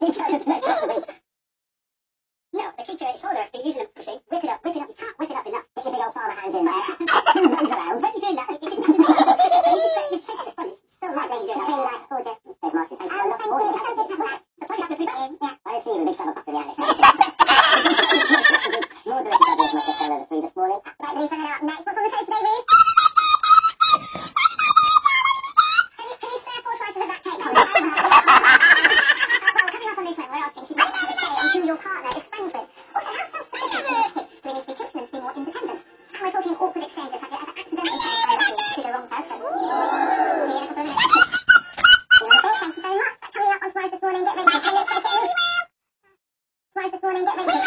No, the key to it is hold it, be using a pushing, whip it up, you can't whip it up enough. Get your big old farmer hands in there. Nose around. When you're doing that, it just doesn't you just take it as it's so light when you're doing that. Very light, gorgeous. There's Martin, thank you. I love more than that. The push up to be back. Yeah. I just see you a big slab of butter behind it. More delicious ideas must have fell over for you this morning. Right, Lee, find out next. What's on the show today, Lee? Can you spare 4 slices of that cake? Well, coming up on this one, we're asking to who your partner is friends with. Also, how self-sufficient are your hips? Do we need to be teaching them to be more independent? And we're talking awkward exchanges. Have you ever accidentally said I love you to the wrong person? See you in a couple of minutes. Thank you very much. That's coming up on Smiles This Morning. Get ready. Smiles This Morning. Get ready.